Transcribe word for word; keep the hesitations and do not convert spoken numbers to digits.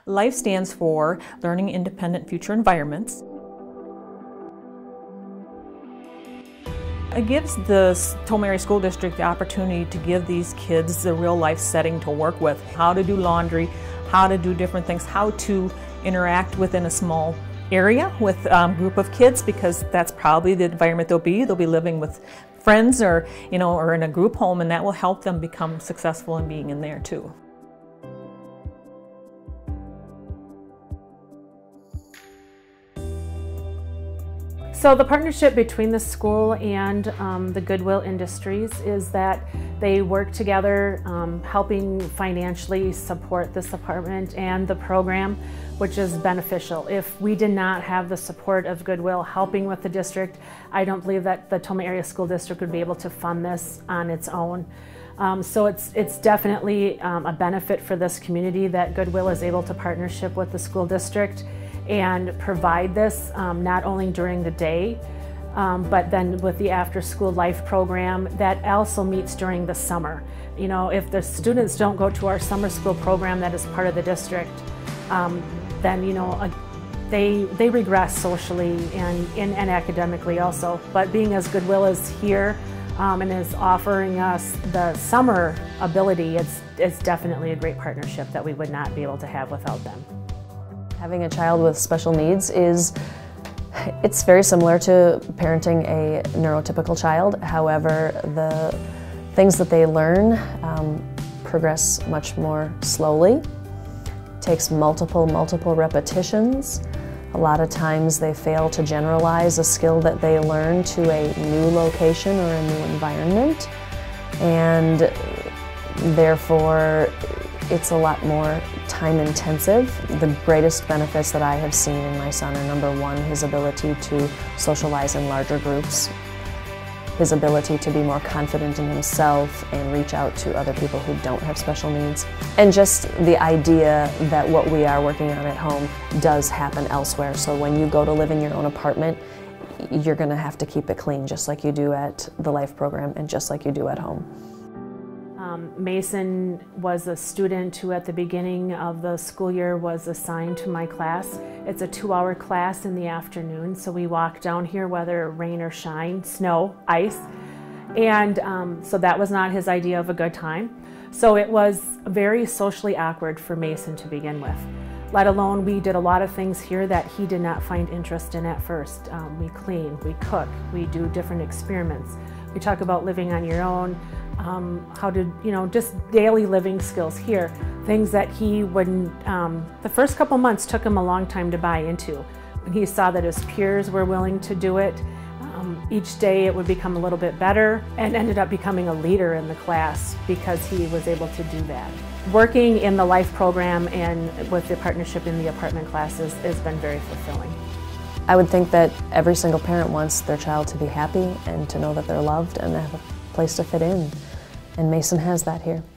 LIFE stands for Learning Independent Future Environments. It gives the Tomah Area School District the opportunity to give these kids the real life setting to work with. How to do laundry, how to do different things, how to interact within a small area with a um, group of kids, because that's probably the environment they'll be. They'll be living with friends or, you know, or in a group home, and that will help them become successful in being in there too. So the partnership between the school and um, the Goodwill Industries is that they work together, um, helping financially support this department and the program, which is beneficial. If we did not have the support of Goodwill helping with the district, I don't believe that the Tomah Area School District would be able to fund this on its own. Um, so it's, it's definitely um, a benefit for this community that Goodwill is able to partnership with the school district and provide this um, not only during the day, um, but then with the after-school LIFE program that also meets during the summer. You know, if the students don't go to our summer school program that is part of the district, um, then, you know, uh, they, they regress socially and, and, and academically also. But being as Goodwill is here um, and is offering us the summer ability, it's, it's definitely a great partnership that we would not be able to have without them. Having a child with special needs is, it's very similar to parenting a neurotypical child. However, the things that they learn um, progress much more slowly. It takes multiple, multiple repetitions. A lot of times they fail to generalize a skill that they learn to a new location or a new environment. And therefore, it's a lot more time intensive. The greatest benefits that I have seen in my son are, number one, his ability to socialize in larger groups, his ability to be more confident in himself and reach out to other people who don't have special needs, and just the idea that what we are working on at home does happen elsewhere. So when you go to live in your own apartment, you're going to have to keep it clean just like you do at the LIFE program and just like you do at home. Um, Mason was a student who at the beginning of the school year was assigned to my class. It's a two-hour class in the afternoon, so we walk down here whether rain or shine, snow, ice, and um, so that was not his idea of a good time. So it was very socially awkward for Mason to begin with, let alone we did a lot of things here that he did not find interest in at first. Um, we clean, we cook, we do different experiments. We talk about living on your own, um, how to, you know, just daily living skills here. Things that he wouldn't, um, the first couple months took him a long time to buy into. When he saw that his peers were willing to do it, um, each day it would become a little bit better, and ended up becoming a leader in the class because he was able to do that. Working in the LIFE program and with the partnership in the apartment classes has been very fulfilling. I would think that every single parent wants their child to be happy and to know that they're loved and have a place to fit in. And Mason has that here.